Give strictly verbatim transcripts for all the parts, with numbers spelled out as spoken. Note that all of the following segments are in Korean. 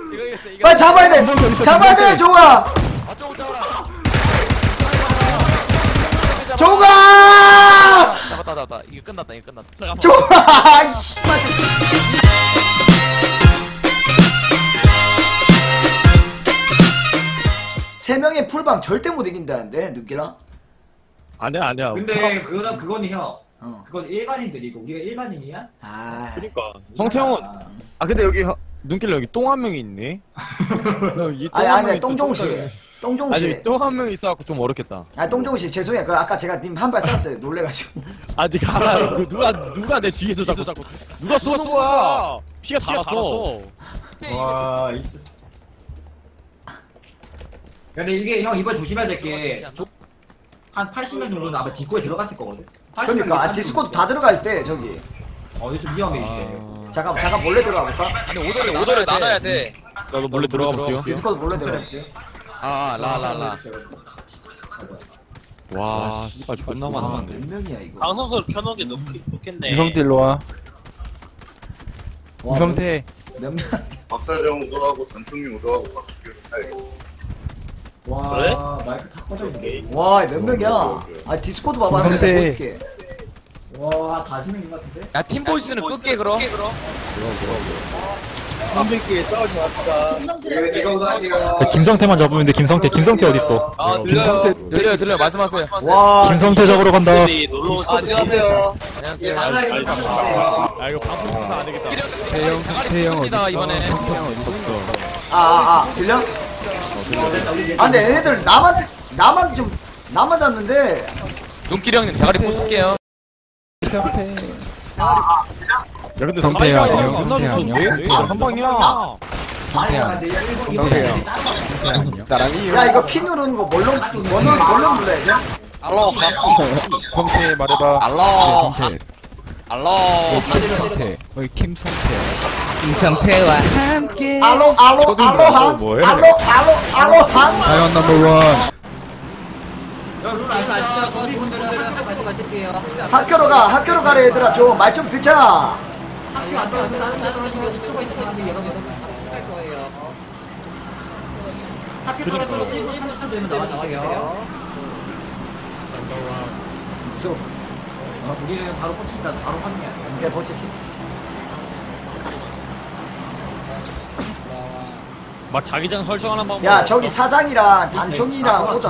이거 이겼어 이거. 빨리 잡아야 돼. 잡아야 돼 종아. 아 쪼고 잡아라. 종아. 잡았다 잡았다. 이거 끝났다 이거 끝났다. 종아. 씨발. 세 명의 풀방 절대 못 이긴다는데 눈길아? 아니야 아니야. 근데 그거는 그거는 형. 어. 그건 일반인들이고 우리가 일반인이야? 아. 그러니까 성태형은 아 근데 여기 눈길 여기 똥 한 명이 있네. 아니 아니 똥종씨. 똥종씨. 아니 똥 한 명이 있어갖고 좀 어렵겠다. 아 똥종씨 죄송해요. 그 아까 제가 님 한 발 쐈어요. 놀래가지고. 아 니가 알아. 그 누가 누가 내 뒤에서 자꾸 자꾸 누가 쏘는 거야. 피가 다 났어. 와 있어. 근데 이게 형 이번 조심해야 될 게 한 팔십 명 정도는 아마 뒷고에 들어갔을 거거든. 그러니까 아, 디스코드 다 들어갈 때 저기. 어 이거 좀 위험해 이제. 아... 잠깐 잠깐 몰래 들어가 볼까? 아니 오더를 오더를 나눠야 돼. 나도 몰래 들어가 볼게요. 디스코드 몰래 들어가 볼게. 아라라라. 와 씨발 존나 와, 많았네. 몇 명이야 이거? 방송을 켜놓은 게 너무 좋겠네. 이성태 일로 와. 와, 이성태. 몇 명? 박사장 우도하고 단총님 우도하고 막 기계로 타야겠다. 와 그래? 마이크 다 꺼져 있네. 와, 몇 명이야? 아 디스코드 봐봐. 김성태. 볼게. 와 사십 명인 것 같은데? 야 팀보이스는 끌게 그럼. 선배끼리 싸우지 맙시다. 김성태만 잡으면 돼. 김성태. 김성태 어딨어? 아 김성태. 들려요 들려요 말씀하세요. 와, 김성태 잡으러 간다. 놀러 오지. 안녕하세요. 아 이거 방송 순서 안 되겠다. 태영 태영 어디 이번에. 아, 아, 아, 들려? 아, 근데 얘네들 나만 나만 좀 나만 잡는데. 눈길이 형님 대가리 부술게요. 야 근데 성태야, 사이가 안녕. 존나 성태야, 좋던데? 안녕. 한 방이야. 나랑이 야, 이거 키 누르는 거 뭘로 뭘로 뭘로 눌러야 돼? 성태 말해봐. 알로. 성태. 알로. 김성태. 어이 김성태. 김성태와 함께. 알로 알로 알로항. 뭐해? 알로 알로 알로항. 다이언 넘버원. 룰 아시죠? 아시죠? 저분들은 학교 말씀하실게요. 학교로 가. 학교로 가래 얘들아. 좀 말 좀 듣자. 학교 안 가면 나는 나는 이거 있는 사람이 여러 개 할 거예요. 학교 떨어지고 일 분 삼십 초 되면 나와주세요. 무서워. 아, 우리는 바로 꽂힌다. 바로 확인해야 돼. 이게 벌써 키. 막 자기장 설정하는 방법. 야, 저기 사장이랑 단총이랑 오던.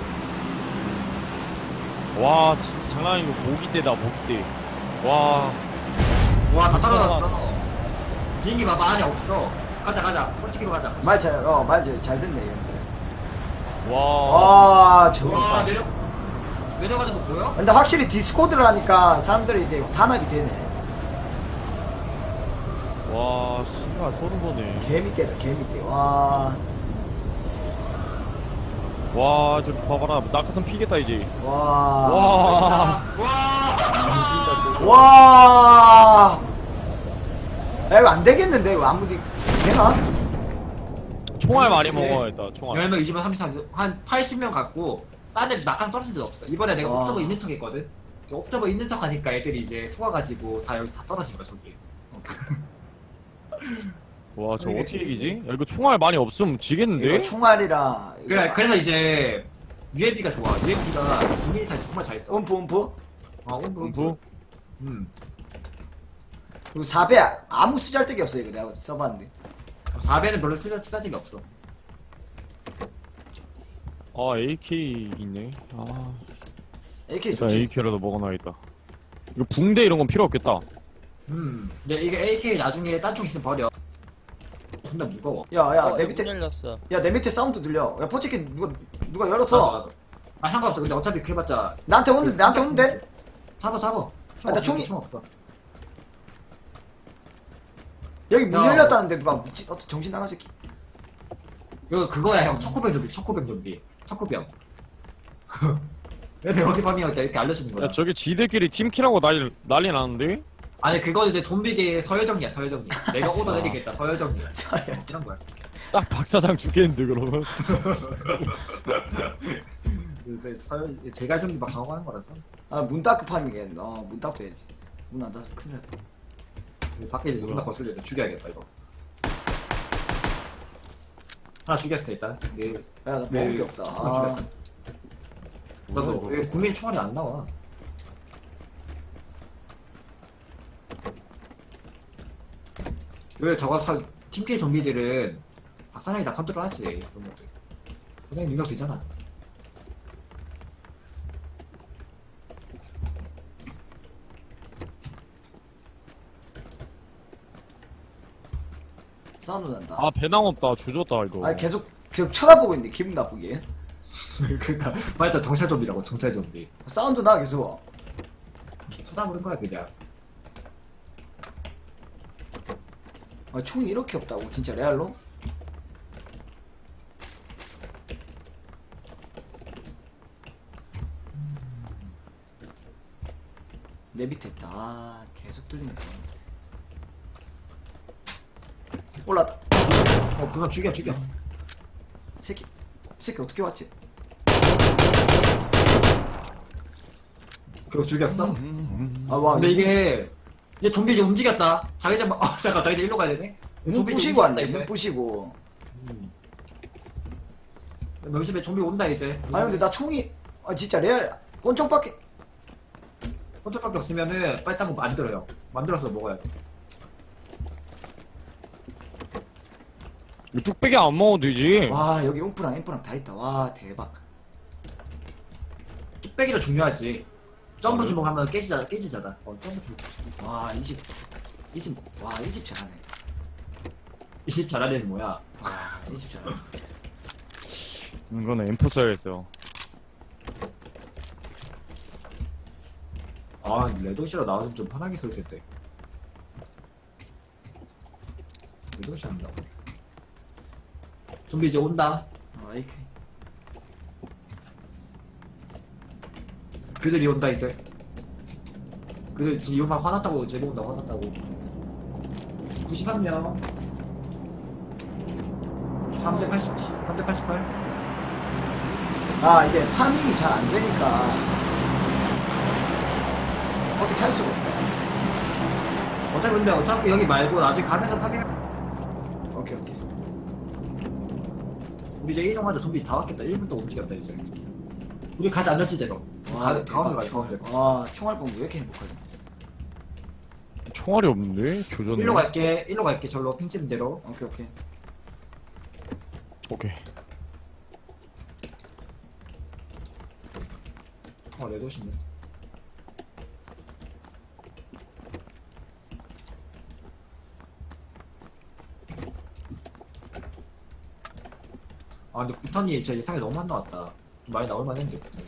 와 진짜 장난 아니고 모기대다 모기대. 와. 와, 다 떨어졌어. 비행기 봐봐, 안에 없어. 가자, 가자. 꽂히기로 가자. 말 잘, 어, 말 잘 듣네, 형들. 와. 와, 저거. 와, 내려, 내려가는 거 보여? 근데 확실히 디스코드를 하니까 사람들이 이게 단합이 되네. 와 씨발 소름 돋네. 개미떼다, 개미떼. 와, 와 저기 봐봐라 낙하산 피겠다 이제. 와, 와. 와! 와. 야, 이거 안 되겠는데, 이거 아무리 되나? 총알 많이 먹어야겠다. 총알. 열 명, 이십 명, 삼십 명, 한 팔십 명 갖고, 딴 데 낙하산 떨어진 데 없어. 이번에 내가 와. 옵저버 있는 척 했거든? 옵저버 있는 척 하니까 애들이 이제 속아가지고 다 여기 다 떨어진 거야, 저기. 와 저 어떻게 이기지? 야 이거 총알 많이 없으면 지겠는데? 이거 총알이라. 이거 그래, 그래서 이제, 유엠피가 좋아. 유엠피가 국민이 정말 잘 떠. 음프, 음프. 아, 음부, 음부? 음. 그리고 사 배 아무 쓰잘데기 없어, 이거 내가 써봤는데. 사 배는 별로 쓰, 쓰자적이 없어. 아 에이케이 있네. 아 이렇게 일단 좋지. 에이케이라도 먹어놔야겠다. 이거 붕대 이런 건 필요 없겠다. 음. 근데 이게 에이케이 나중에 딴총 있으면 버려. 존나 무거워. 야, 야, 어, 내 밑에, 열렸어. 야, 내 밑에 사운드 들려. 야, 포치킨 누가, 누가 열었어? 아, 상관없어. 근데 어차피 그래봤자. 나한테 오는데, 나한테 오는데? 잡아, 잡아. 총 아, 나 없어, 총이- 총 없어. 여기 문 야. 열렸다는데 누가 미친, 어떤 정신 나간 새끼. 이거 그거야, 형. 초코병 좀비, 초코병 좀비. 초코병. 애들 어디 밤이야 이렇게 알려주는 거야. 야 저기 지들끼리 팀킬하고 난리 난리 나는데? 아니, 그거 이제 좀비계 서열정리야, 서열정리. 내가 오더 내리겠다, 서열정리야. 서열정. 이런 거야. 딱 박사장 죽겠는데 그러면? 요새 서열, 제가 좀비 막 작업하는 거라서. 아, 문 닫고 파밍해. 어, 문 닫고 해야지. 문 안 닫으면 큰일 날 뻔. 밖에 이제 누나 거슬려 죽여야겠다, 이거. 하나 죽였어 일단. 예. 야나 먹을 네. 게 없다. 하나 아, 죽였다. 나도 왜 국민 총알이 안 나와? 왜 저거 사 팀피해 좀비들은 박사장이 다 컨트롤하지 그런 것들. 박사장 능력 되잖아. 사운드 난다. 아 배낭 없다 조졌다 이거. 아니 계속 계속 쳐다보고 있는데 기분 나쁘게. 그러니까 맞아 정찰 좀비라고 정찰 좀비. 사운드 나 계속. 쳐다보는 거야 그냥. 아, 총이 이렇게 없다고 진짜 레알로? 내 밑에 있다. 아, 계속 뚫리네. 올라왔다. 어 그거 죽여 죽여. 새끼, 새끼 어떻게 왔지? 그거 죽였어? 아, 와. 근데 이게 이제 좀비 이제 움직였다. 자기장 막 어, 잠깐 자기장 일로 가야 되네. 눈 좀비 부시고 움직였다, 왔네. 이제. 눈 부시고. 명심해 좀비 온다 이제. 아니 근데 나 총이 아 진짜 레알 권총밖에. 혼자밖에 없으면은 빨리 딴거 만들어요. 만들어서 먹어야 돼. 이 뚝배기 안 먹어도 되지. 와 여기 움프랑 엠프랑 다 있다. 와 대박. 뚝배기도 중요하지. 점프 주먹하면 깨지잖아 깨지잖아. 어 점프 주먹. 와 이 집 이 집 와 이 집 잘하네. 이십 잘하는 애는 뭐야? 와 이 집 잘하네. 이거는 엠퍼 써야겠어요. 아 레도시로 나와서 좀 편하게 쓸 텐데. 레도시 한다고. 좀비 이제 온다. 아 이렇게. 그들이 온다 이제. 그들 지금 이번 화났다고 제보 온다 화났다고. 구십삼 명. 삼백팔십, 삼백팔십팔. 아 이게 파밍이 잘 안 되니까 어떻게 할 수가 없다. 어차피 근데 어차피 여기 말고 나중에 가면서 파밍. 오케이 오케이. 우리 이제 이동하자. 좀비 다 왔겠다. 일 분 더 움직였다 이제. 우리 가지 않았지 대로. 와 가, 가운데 가자 가운데. 와 총알 보면 왜 이렇게 행복하지? 총알이 없는데? 교전에. 일로 갈게. 일로 갈게. 절로 핑 찍은 대로. 오케이 오케이. 오케이. 어, 내 도시네. 아, 근데 구탄이 제 예상에 너무 안 나왔다. 좀 많이 나올만 했는데, 구탄이.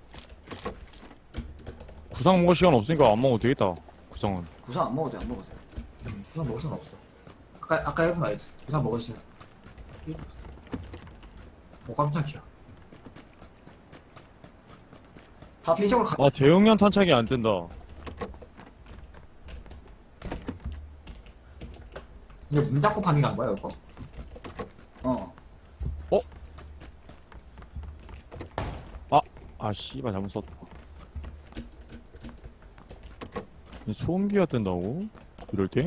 구상 먹을 시간 없으니까 안 먹어도 되겠다. 구상은. 구상 안 먹어도 돼 안 먹어도 돼. 음, 구상 먹을 수는 없어. 아까, 아까 해보면 알지. 구상 먹을 시간. 일도 없어. 어, 깜짝이야. 파핑. 이쪽으로 가. 아 대용량 탄창이 안 뜬다. 이거 문 닫고 파밍 한 거야, 이거? 어. 아 씨발 잘못 썼다. 이 소음기가 뜬다고? 이럴 때?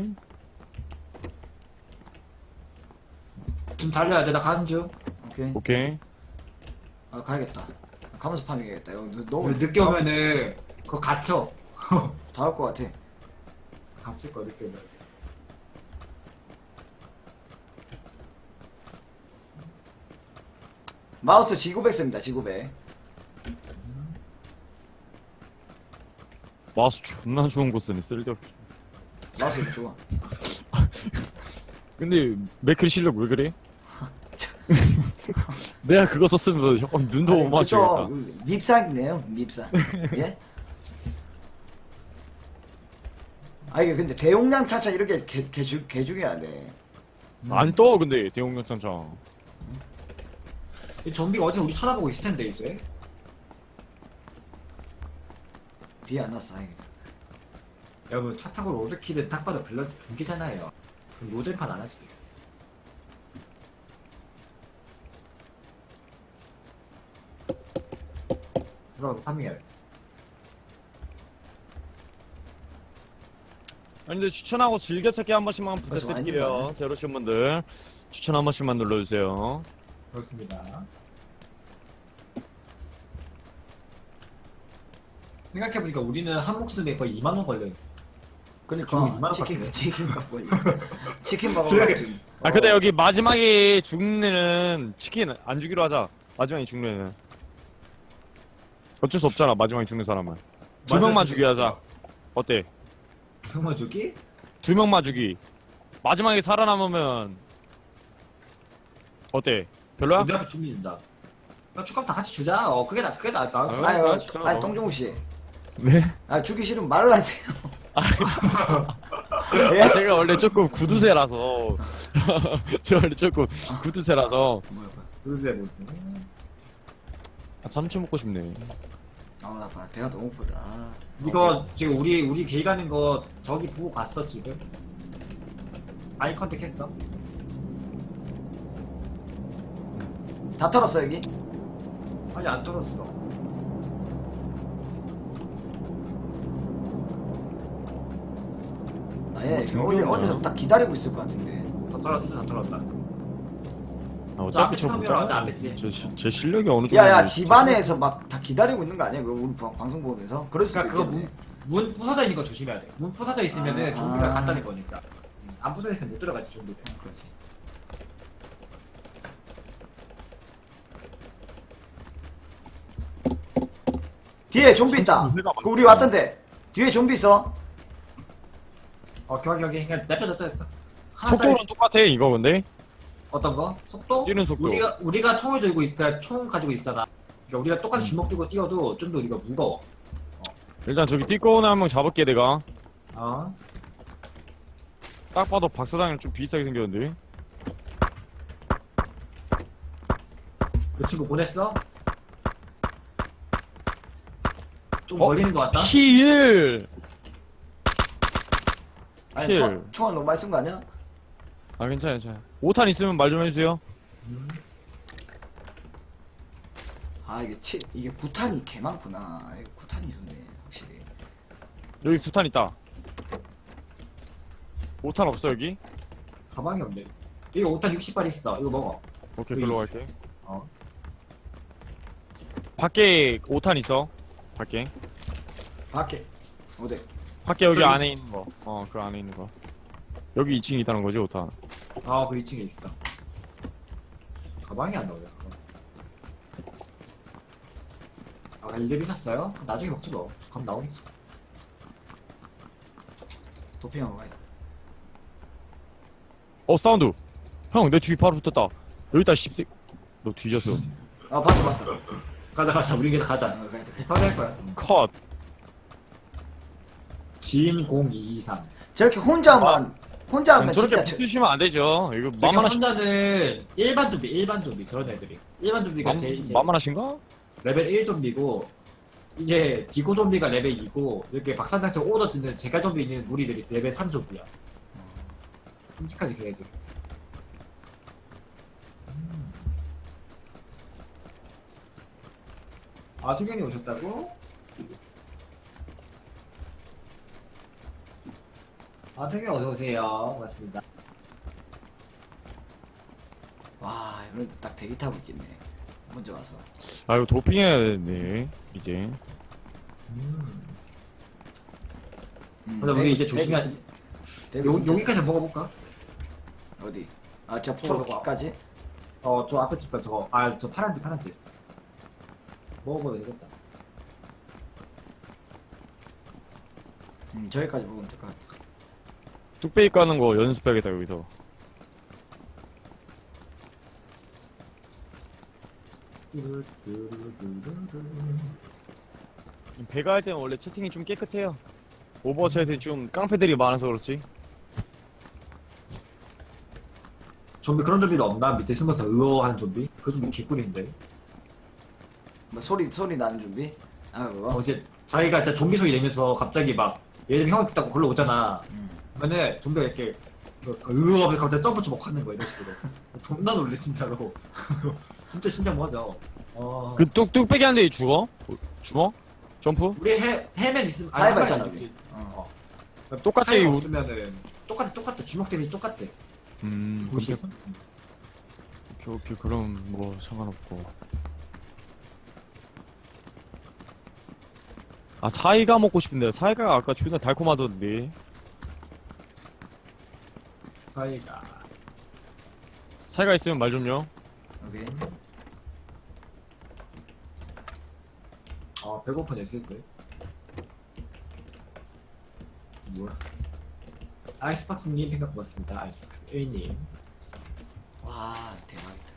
좀 달려야 돼. 나 가는 중. 오케이. 오케이. 아 가야겠다. 가면서 파밍해야겠다. 이거 너무 늦게 오면은, 그거 갇혀. 다올 것 같아. 갇힐 거야, 늦게 오면. 마우스 지구백 씁니다. 지구백. 마우스 존나 좋은 거 쓰네 쓸데없이. 마우스 이거 좋아. 근데 맥클 실력 왜 그래? 내가 그거 썼으면 형 눈도 아니, 못 맞추겠다. 그쵸. 밉상이네요. 밉상. 예? 아 이게 근데 대용량 타차 이렇게 개, 개주, 개중해야 돼. 안 떠 근데 대용량 탄창. 이 좀비가 어디서 우리 쳐다보고 있을 텐데, 이제. 비 안 왔어. 다행이다. 여러분, 차 타고 로드킬은 딱 봐도 밸런스 붕괴잖아요. 그럼 로드판 안 하지. 들어가서 파밍해야 돼. 아니 근데 추천하고 즐겨찾기 한 번씩만 벌써 많이 부탁드릴게요. 먹었네. 새로 오신 분들. 추천 한 번씩만 눌러주세요. 그렇습니다. 생각해보니까 우리는 한 목숨에 거의 이만 원 걸려요. 그러니까 이만 치킨 원밖에. 치킨 먹고 있어. 치킨 먹어. 아 근데 여기 마지막에 죽는 애는 치킨 안 주기로 하자. 마지막에 죽는 애는 어쩔 수 없잖아. 마지막에 죽는 사람은 두 맞아, 명만 진짜. 주기 하자. 어때? 정말 주기? 두 명만 주기. 마지막에 살아남으면 어때? 별로야? 내 앞에 준비된다. 야, 축하면 다 같이 주자. 어, 그게 나, 그게 낫다. 아, 아유, 아, 진짜. 아니 동종우 씨. 네? 아 주기 싫으면 말을 하세요. 아, 예? 제가 원래 조금 구두쇠라서 제가 원래 조금 구두쇠라서 그러세 뭐. 아, 참치 먹고 싶네. 아나 봐 배가 너무 고프다. 이거 지금 우리 우리 길 가는 거 저기 보고 갔어 지금. 아이 컨택 했어. 다 털었어 여기? 아니 안 털었어. 아예 뭐 어디 등교나. 어디서 딱 기다리고 있을 것 같은데. 다 털었다. 다 털었다. 아, 어차피 저 앞에 못 카메라 잡아. 안 뺐지? 제, 시- 제 실력이 어느 정도. 야야 집 안에서 막 다 기다리고 있는 거 아니야? 그거 우리 방- 방송 보면서? 그럴 수도 그러니까 그거 있겠네. 문, 문 부서져 있는 거 조심해야 돼. 문 부서져 있으면은 아. 좀비가 간다는 거니까. 음, 안 부서져 있으면 못 들어가지 좀비들. 그렇지. 뒤에 좀비 있다. 좀비가 그 우리 왔던데. 뒤에 좀비 있어. 어 경기 경기 그냥 냅둬 냅둬 냅둬. 속도는 똑같아 이거 근데. 어떤 거? 속도? 뛰는 속도. 우리가 우리가 총을 들고 있으니까 총 가지고 있잖아. 그러니까 우리가 똑같이 음. 주먹 들고 뛰어도 좀 더 우리가 무거워. 일단 저기 띠꺼운 한 명 잡을게 내가. 어? 딱 봐도 박 사장이랑 좀 비슷하게 생겼는데. 그 친구 보냈어? 좀 어? 걸리는 것 같다. 힐. 아니 킬. 총, 총알 너무 많이 쓴 거 아니야? 아 괜찮아 괜찮아. 오탄 있으면 말 좀 해주세요. 음. 아 이게 치 이게 구탄이 개 많구나. 이거 구탄이 좋네 확실히. 여기 구탄 있다. 오탄 없어 여기? 가방이 없네. 여기 오탄 육십 발 있어. 이거 먹어. 오케이 여기 글로 있어. 갈게. 어. 밖에 오탄 있어. 밖에. 밖에 어디? 밖에 여기 저기- 안에 있는 거. 어, 그 안에 있는 거. 여기 이 층에 있다는 거지, 오탄. 아, 그 이 층에 있어. 가방이 안 나오냐, 가방. 아, 일레비 샀어요? 나중에 먹지 뭐. 그럼 나오겠지. 도핑하고 가야 돼. 어, 사운드. 형, 내 뒤에 바로 붙었다. 여기다 씹새. 너 뒤졌어. 아 봤어 봤어. 가자, 가자. 우리 그냥 가자. 어, 가야 돼. 터낼 거야. 컷. 진 공이이삼. 저렇게 혼자만 혼자 하면 저렇게 진짜 저, 붙으시면 안 되죠. 이거 만만하 만만하신, 혼자는 일반 좀비, 일반 좀비. 그런 애들이. 일반 좀비가 만, 제일, 제일 만만하신가? 레벨 일 좀비고, 이제 디고 좀비가 레벨 이고, 이렇게 박산장처럼 오더 뜨는 제가 좀비 있는 무리들이 레벨 삼 좀비야. 끔찍하지, 걔네들. 아, 팀장님 오셨다고? 아, 팀장님 어서오세요. 반갑습니다. 와 이런 데딱 대기 타고 있겠네. 먼저 와서. 아, 이거 도핑해야 되네, 이제. 음, 근데 우리 이제 조심해야 돼. 요, 여기까지 한번 먹어볼까? 어디? 아저 저거 초록기까지? 어, 저 앞에 집가 저거. 아, 저 파란 집, 파란 집. 먹어보면 되겠다. 음 저기까지 먹으면 될 것 같아. 뚝배기 까는 거 연습해야겠다, 여기서. 배가 할 때는 원래 채팅이 좀 깨끗해요. 오버워치 할 때 좀 깡패들이 많아서 그렇지. 좀비 그런 좀비도 없나? 밑에 숨어서 으어하는 좀비? 그 좀비 개꿀인데. 뭐 소리 소리 나는 준비? 아 그거. 어제 자기가 진짜 좀비 소리 내면서 갑자기 막 얘들 형을 듣다고 걸러 오잖아. 음. 그러면은 좀비가 이렇게 그, 그 으어 하면서 갑자기 점프 주먹 하는 거야 이런 식으로. 존나 놀래 진짜로. 진짜 심장 멎어. 어. 그 뚝, 뚝배기 한 대 죽어? 죽어? 점프? 우리 해 헬멧 있으면 아니, 하이바 하이바 있잖아, 있지. 여기. 어. 똑같이, 하이바 우- 없으면은 똑같아 똑같아 주먹 데미지 똑같아. 음, 구십. 근데 오케이 오케이 그럼 뭐 상관없고. 아 사이가 먹고 싶은데 사이가 아까 존나 달콤하던데. 사이가. 사이가 있으면 말 좀요. 오케이. 아, 배고프네, 슬슬. 뭐야? 아이스박스님 생각 고맙습니다. 아이스박스 A님. 와 대박이다.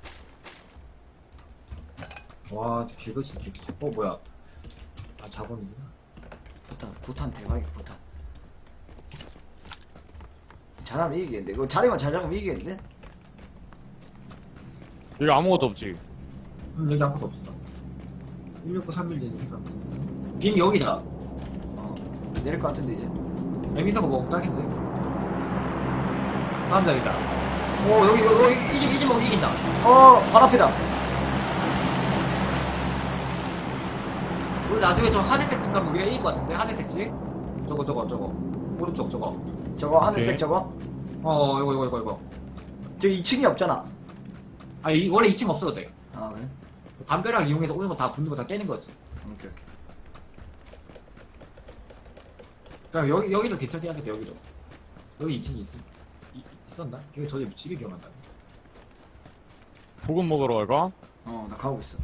와, 개거지, 개거지. 어, 뭐야? 아, 자본이구나. 구탄 구탄 대박이야 구탄. 잘하면 이기겠는데. 이거 자리만 잘 잡으면 이기겠는데. 여기 아무것도 없지. 음, 여기 아무것도 없어. 일육구삼일님 생각. 빔 여기다. 어 내릴 것 같은데 이제. 에미사가 먹으면 딱인데. 다음 자리다. 오, 여기, 여기, 여기, 이집, 이집 먹으면 이긴다. 어 바로 앞이다. 우리 나중에 저 하늘색 집 가면 우리가 이길 것 같은데? 하늘색 집? 저거, 저거, 저거. 오른쪽, 저거. 저거 하늘색 오케이. 저거. 어, 이거, 이거, 이거, 이거. 저 이 층이 없잖아. 아, 이, 원래 이 층 없어도 돼. 아 그래? 담벼락 이용해서 오는 거 다 붙는 거 다 깨는 거지. 오케이 오케이. 그럼 여기, 여기도 괜찮게 하겠다, 여기도. 여기 이 층이 있, 이, 있었나? 여기 저기 집이 기억난다. 보급 먹으러 갈까? 어 나 가고 있어.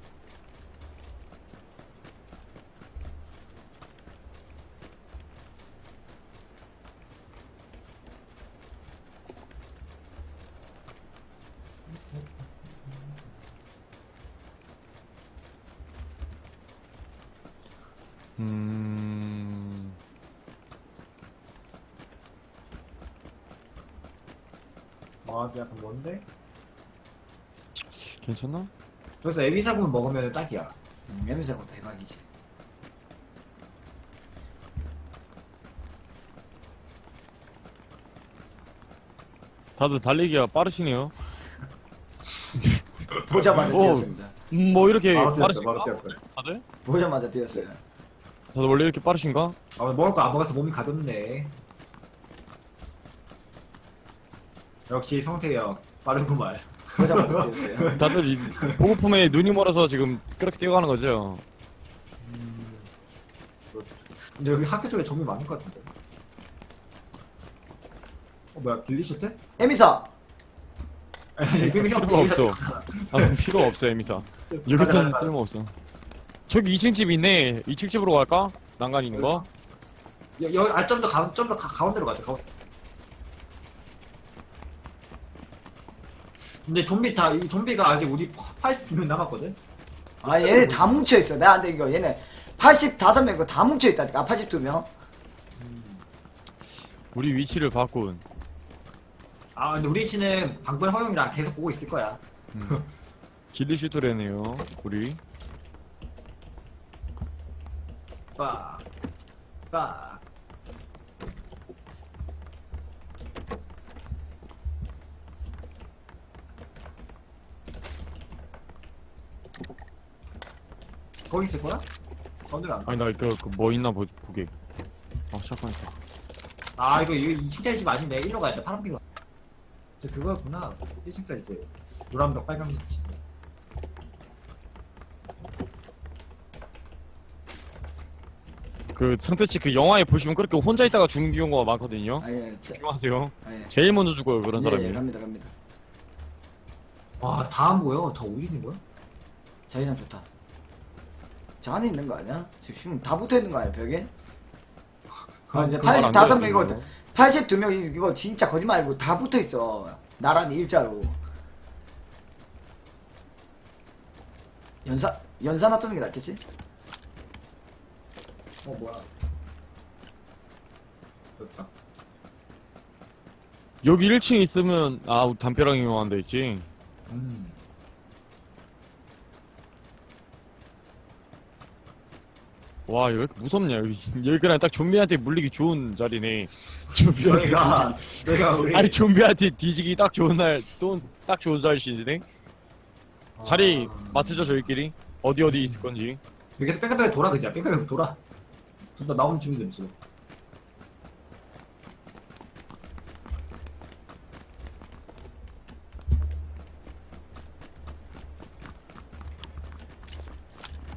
음. 아, 약간 뭔데? 괜찮나? 그래서 에비사군 먹으면 딱이야. 음, 냄새가 대박이지. 다들 달리기가 빠르시네요. 보자마자 오. 뛰었습니다. 음, 뭐 이렇게 바로 뛰었어, 빠르신가? 바로 뛰었어. 다들? 보자마자 뛰었어요. 다들 원래 이렇게 빠르신가? 아, 먹을 거 안 먹어서 몸이 가볍네. 역시 성태형 빠르구만. 보자마자 뛰었어요. 다들 이 보급품에 눈이 멀어서 지금 그렇게 뛰어가는 거죠? 근데 여기 학교 쪽에 정리 많을 것 같은데. 어, 뭐야, 빌리슈트? 에미사. 필요가 없어. 아, 필요가 없어, 에미사. 여기서는 쓸모없어. 저기 이 층 집 있네. 이 층 집으로 갈까? 난간 있는 거? 여, 여, 아, 좀 더 가, 좀 더 가운데로 가자, 가운데. 근데 좀비 다, 이 좀비가 아직 우리 팔십두 명 남았거든? 아 얘네 다 뭉쳐있어. 나한테 이거 얘네 팔십오 명 이거 다 뭉쳐있다니까. 팔십이 명. 우리 위치를 바꾼. 아, 근데 우리 위치는 방금 허용이랑 계속 보고 있을 거야. 음. 길리슈트래네요, 우리. 빡, 빡. 거기 있을 거야? 건드려 안 가. 아니, 나 그, 그, 뭐 있나 보, 보게. 아, 잠깐만. 아, 이거, 이거 이 층짜리 집 아닌데. 일로 가야 돼. 파란빛. 저 그거였구나. 일 층짜리 이제. 노란벽, 빨간벽 집. 그, 성태씨 그 영화에 보시면 그렇게 혼자 있다가 죽는 경우가 많거든요. 아니 저, 조심하세요. 아니. 제일 먼저 죽어요, 그런 예, 사람이. 예, 갑니다 갑니다. 와, 다 안 보여. 다 어디 있는 거야? 자기장 좋다. 저 안에 있는 거 아니야? 지금 다 붙어있는 거 아니야 벽에? 아 이제 그건 안 팔십오 돼요, 명 이거 이거. 팔십이 명 이거 진짜 거짓말 아니고 다 붙어있어. 나란히 일자로. 연사 연사 놔두는 게 낫겠지? 어, 뭐야. 됐다. 여기 일 층에 있으면, 아, 담벼락 이용한 데 있지. 음. 와, 여기 왜 이렇게 무섭냐, 여기. 여기 그냥 딱 좀비한테 물리기 좋은 자리네. 좀비한테. 내가, 내가 우리. 아니, 좀비한테 뒤지기 딱 좋은 날, 또, 딱 좋은 자리시네. 자리 아. 맡으죠, 저희끼리. 어디 어디 있을 건지. 여기서 뺑뺑뺑 돌아, 그지? 뺑뺑뺑 돌아. 좀더 나오는 중이죠, 지금.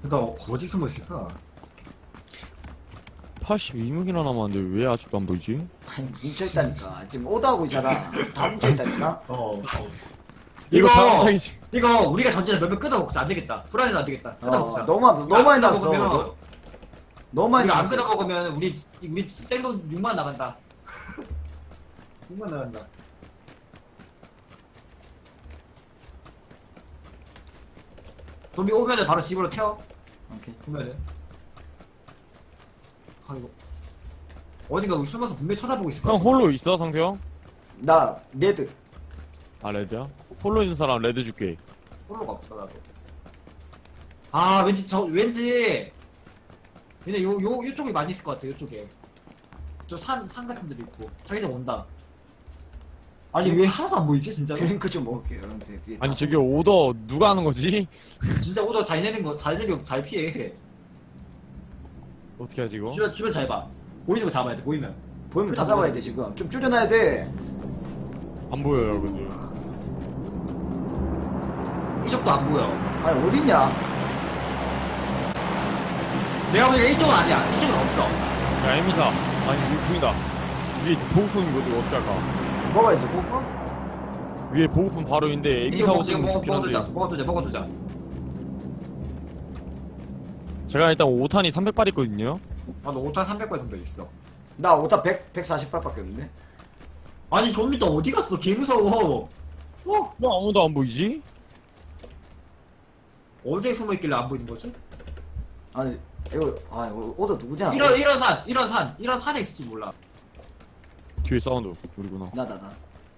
나 어디 숨어 있을까? 팔십이 명이나 남았는데 왜 아직도 안 보이지? 아니 뭉쳐있다니까 지금 오더하고 있잖아 다 뭉쳐있다니까 어. 이거 이거 다음 장이지. 이거 우리가 던져서 몇명 끊어먹자. 안 되겠다. 불안해서 안 되겠다. 어, 끊어먹자. 너무 많- 너무 많이 났어 끊어먹으면- 너- 너무 많이 우리가 안 났어 끊어먹으면 우리 우리 생돈 육만 나간다. 육만 나간다. 좀비 오면은 바로 집으로 태워. 오케이. 오면은. 아 이거 어디가 우리 숨어서 분명히 쳐다보고 있을 거야. 형 홀로 있어 상태형? 나 레드 아 레드야? 홀로 있는 사람 레드 줄게. 홀로가 없어 나도. 아 왠지 저 왠지 얘네 요 요 요쪽이 많이 있을 것 같아. 요쪽에 저 산 산 같은 데도 있고 자기장 온다. 아니 왜 하나도 안 보이지 진짜로? 드링크 좀 먹을게요 여러분들 뒤에 아니 다- 저기 오더 누가 하는 거지? 진짜 오더 잘 내는 거 잘 내려 잘 피해. 어떻게 하지 이거? 주변 주변 잘 봐. 보이는 거 잡아야 돼. 보이면. 보이면 다 잡아야 돼 지금 좀 줄여놔야 돼 안 보여요 여러분들. 이쪽도 안 보여. 아니 어딨냐 내가 보기엔 이쪽은 아니야. 이쪽은 없어. 야 에미사 아니 여기 보인다. 위에 보급품 이거 어떻게 할까? 뭐가 있어 뭐가? 위에 보급품 바로 있는데 이거 에미사 먹 지금 없으면 먹어 좋긴 먹어두자. 한데 먹어두자. 먹어두자. 제가 일단 오 탄이 삼백 발 있거든요. 나도 오탄 삼백 발 정도 있어. 나 오타 백, 백사십 발밖에 없는데 아니 좀비 또 어디 갔어? 개 무서워. 어? 뭐 아무도 안 보이지? 어디에 숨어 있길래 안 보이는 거지? 아니 이거 아 이거 오더 누구냐 이런 이런 산, 이런 산, 이런 산에 있을지 몰라. 뒤에 사운드 우리구나. 나다 나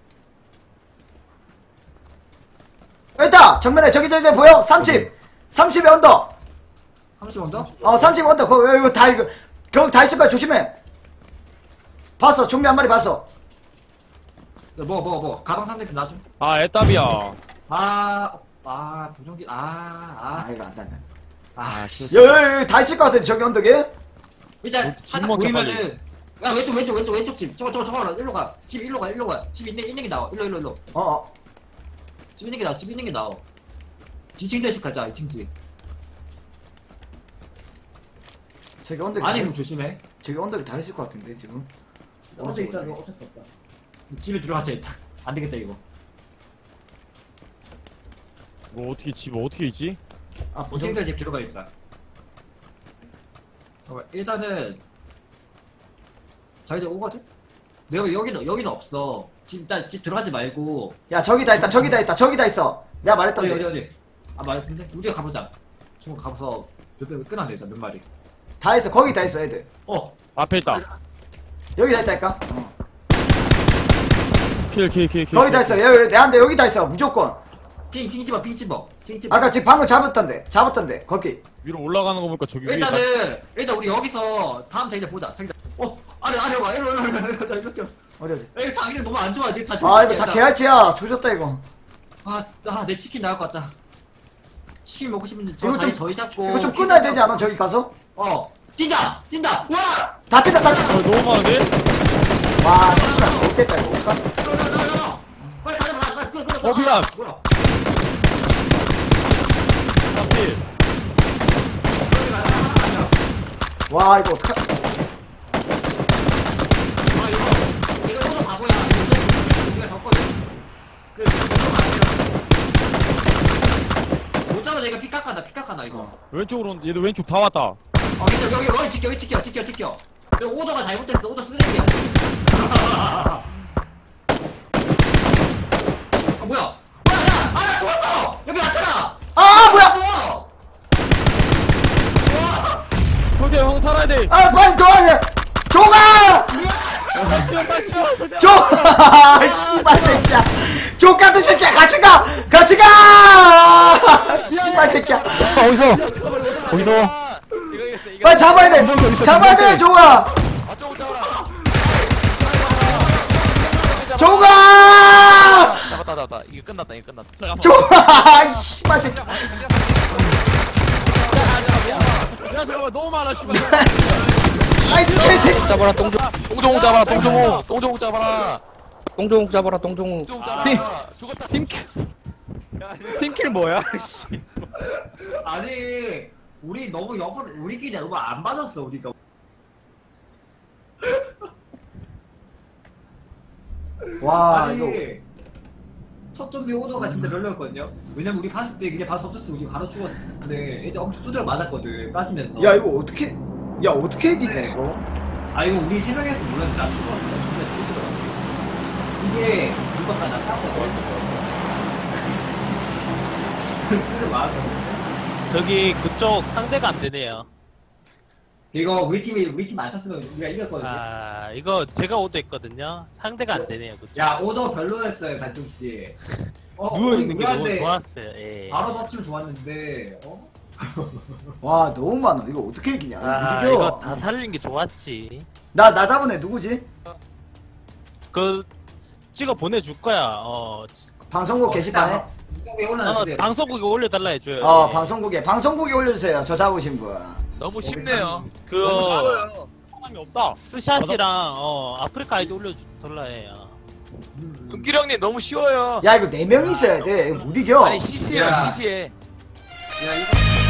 있다 정면에 저기 저기 저기 보여 삼십 삼십에 언더 삼십 원더? 어 삼십 언더 거기 이거 다 이거 거기 다 있을 거야 조심해 봤어 좀비 한 마리 봤어 먹어 먹어 먹어. 가방 삼백 놔줘. 아 애답이야. 아, 아 조정기, 아, 아 아, 이거 안돼 안돼 아. 여여여 다 있을 것 같아 저기 언덕에 일단 어, 집 살짝 먹자, 보이면은 야 왼쪽 왼쪽 왼쪽 왼쪽 집. 저거 저거 저거 일로 가. 집 일로 가 일로 가. 집 있는 있는 게 나와. 일로 일로 일로. 어어 집 있는 게 나와. 집 있는 게 나와. 이 층 집 가자. 이 층 집. 저기 언덕에 아니 다, 그럼 조심해. 저기 언덕에 다 있을 것 같은데 지금 어제 일단 이거 어쩔 수 없다. 집에 들어가자 일단. 안 되겠다 이거. 뭐 어떻게 집 어떻게 있지? 아 이 보정 층 집 들어가 일단. 어, 일단은 자 이제 오거든. 내가 여기는 여기는 없어. 집 일단 집 들어가지 말고. 야 저기 다 있다 저기 다 있다 저기 다 있어 내가 어디 어디 말했던데 어디. 아 말했는데 우리가 가보자. 지금 가서 몇몇 끊어내 일단 몇 마리. 다 있어 거기 다 있어 애들 어. 앞에 있다. 여기 다 있다니까 어. 킬킬킬 킬. 거기 다 있어 여기 내한테 여기 다 있어 무조건 핑, 핑 집어, 핑 집어, 핑 집어. 아까 지금 방금 잡았던데 잡았던데 거기 위로 올라가는 거 보니까 저기 위에 다. 일단은, 일단 우리 여기서 다음 자기장 보자. 자기장. 어, 아래, 아래 와. 이리 와, 이리 와, 이리 와, 이리 와. 어디 어디 이거 자기장 너무 안 좋아. 지금 다 아 좋아. 이거 다 개할지야 조졌다 이거 아, 아, 내 치킨 나올 것 같다. 치킨 먹고 싶은데 저 이거 좀- 자기 저희 잡고. 이거 좀 끊어야 되지 않아 저기 가서? 어, 뛴다, 뛴다. 와, 다 뜯다 다 뜯다 어, 너무 많은데? 와 씨발 못됐다 이거 어떡하- 너, 너, 너, 너, 너. 빨리 가자, 가자, 가자. 끊어, 끊어. 어, 미안. 뭐야? 앞에. 와 이거 어떡하 아, 이거, 이거 오늘 바보야. 이거 우리가 졌거든. 그래서 이거 안 돼. 못 잡아, 내가 피 깎아나, 피 깎아나, 이거. 왼쪽으로 온- 얘도 왼쪽 다 왔다. 어, 괜찮아. 여기, 여기 지켜, 여기 지켜, 지켜, 지켜. 저 오더가 잘못됐어. 오더 쓰레기야. 아, 뭐야? 뭐야, 야! 아, 나 죽었어! 여기 왔잖아! 아 뭐야 뭐야? 성태 형 살아야 돼. 아 빨리 도와야 돼 조가 빨리 빨리 치워. 성태. 조 씨발 새끼야 조 같은 새끼야 같이 가 같이 가 씨발 새끼야 어디서? 거기서. 이거 이겼어 이거. 빨리 잡아야 돼 김성태 어디 있어, 잡아야 돼 김성태. 조가 아 조금 잡아라. 조가 잡았다 잡았다. 이거 끝났다 이거 끝났다. 잠깐만. 조가 씨발 새끼 야 잠깐만 너무 많아 씨발. 아이 개새끼 잡아라 똥종. 똥종 잡아라 똥종. 똥종 잡아라. 똥종욱 잡아라 똥종욱. 똥종 팀. 잡아라. 죽었다. 팀킬 팀킬 뭐야? 씨. 아니, 우리 너무 옆으로 우리끼리 너무 안 맞았어 우리가. 와 아니 이거 첫 좀비 오더가 진짜 별로였거든요. 왜냐면 우리 봤을 때 그냥 바로 덮쳤으면 우리 바로 죽었어. 근데 애들 엄청 두드려 맞았거든 빠지면서. 야 이거 어떻게 야 어떻게 이기냐 이거. 아 이거 우리 세 명이서 몰랐는데 나 죽었어. 나 죽었어. 이게 누가 나 싸웠거든. 두드려 맞았거든. 저기 그쪽 상대가 안 되네요. 이거 우리 팀이 우리 팀 안 샀으면 우리가 이겼거든요. 아 이거 제가 오도 했거든요. 상대가 안 되네요. 그쪽. 야 오더 별로였어요 단종 씨. 어, 누워 있는 게 너무 우리한테 좋았어요. 예. 바로 덮치면 좋았는데. 어? 와 너무 많아. 이거 어떻게 이기냐. 아 이거 이거 다 살리는 게 좋았지. 나, 나 잡은 애 누구지? 그 찍어 보내줄 거야. 어, 방송국 게시판에? 이쪽에 어 올라왔는데. 방송국에 올려달라 해줘요. 어 예. 방송국에 방송국에 올려주세요. 저 잡으신 분. 너무 쉽네요. 그 너무 쉬워요. 사람이 없다. 스샷이랑 어 아프리카 아이디 올려달라 해요. 음. 금길 형님 너무 쉬워요. 야 이거 네 명이 있어야 돼. 이거 못 이겨. 아니 시시해요 야. 시시해. 야 이거.